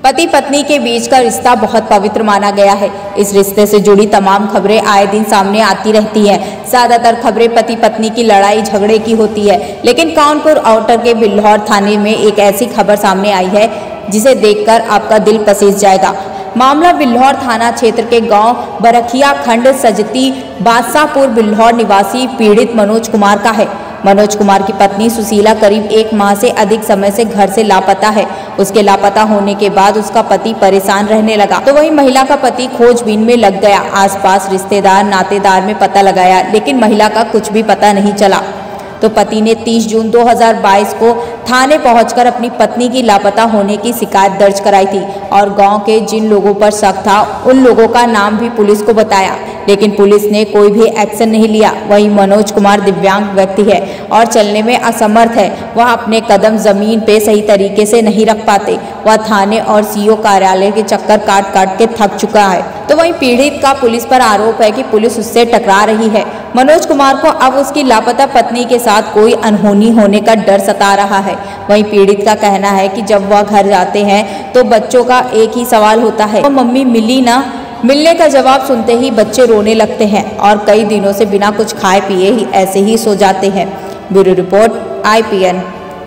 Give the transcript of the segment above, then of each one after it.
पति पत्नी के बीच का रिश्ता बहुत पवित्र माना गया है। इस रिश्ते से जुड़ी तमाम खबरें आए दिन सामने आती रहती हैं। ज्यादातर खबरें पति पत्नी की लड़ाई झगड़े की होती है, लेकिन कानपुर आउटर के बिल्हौर थाने में एक ऐसी खबर सामने आई है जिसे देखकर आपका दिल पसीज जाएगा। मामला बिल्हौर थाना क्षेत्र के गांव बरखिया खंड सजती बादशाहपुर बिल्हौर निवासी पीड़ित मनोज कुमार का है। मनोज कुमार की पत्नी सुशीला करीब 1 माह से अधिक समय से घर से लापता है। उसके लापता होने के बाद उसका पति परेशान रहने लगा, तो वही महिला का पति खोजबीन में लग गया। आसपास रिश्तेदार नातेदार में पता लगाया, लेकिन महिला का कुछ भी पता नहीं चला। तो पति ने 30 जून 2022 को थाने पहुंचकर अपनी पत्नी की लापता होने की शिकायत दर्ज कराई थी और गांव के जिन लोगों पर शक था उन लोगों का नाम भी पुलिस को बताया, लेकिन पुलिस ने कोई भी एक्शन नहीं लिया। वही मनोज कुमार दिव्यांग व्यक्ति है और चलने में असमर्थ है। वह अपने कदम जमीन पे सही तरीके से नहीं रख पाते। वह थाने और सीओ कार्यालय के चक्कर काट काट के थक चुका है। तो वहीं पीड़ित का पुलिस पर आरोप है कि पुलिस उससे टकरा रही है। मनोज कुमार को अब उसकी लापता पत्नी के साथ कोई अनहोनी होने का डर सता रहा है। वहीं पीड़ित का कहना है कि जब वह घर जाते हैं तो बच्चों का एक ही सवाल होता है, वो मम्मी मिली ना। मिलने का जवाब सुनते ही बच्चे रोने लगते हैं और कई दिनों से बिना कुछ खाए पिए ही ऐसे ही सो जाते हैं। Bureau report IPN।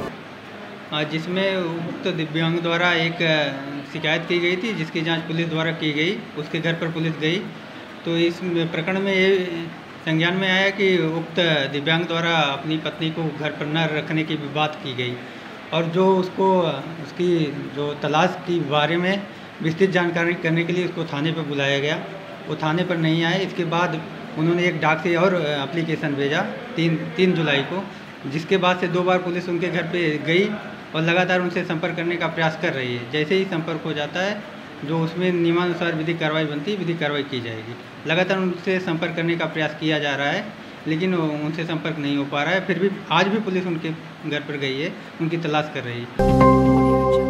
जिसमें उक्त दिव्यांग द्वारा एक शिकायत की गई थी, जिसकी जांच पुलिस द्वारा की गई। उसके घर पर पुलिस गई तो इस प्रकरण में ये संज्ञान में आया कि उक्त दिव्यांग द्वारा अपनी पत्नी को घर पर न रखने की भी बात की गई और जो उसकी जो तलाश की बारे में विस्तृत जानकारी करने के लिए उसको थाने पर बुलाया गया। वो थाने पर नहीं आए। इसके बाद उन्होंने एक डाक से और एप्लीकेशन भेजा 3 जुलाई को, जिसके बाद से 2 बार पुलिस उनके घर पे गई और लगातार उनसे संपर्क करने का प्रयास कर रही है। जैसे ही संपर्क हो जाता है, जो उसमें नियमानुसार विधिक कार्रवाई बनती है, विधिक कार्रवाई की जाएगी। लगातार उनसे संपर्क करने का प्रयास किया जा रहा है, लेकिन उनसे संपर्क नहीं हो पा रहा है। फिर भी आज भी पुलिस उनके घर पर गई है, उनकी तलाश कर रही है।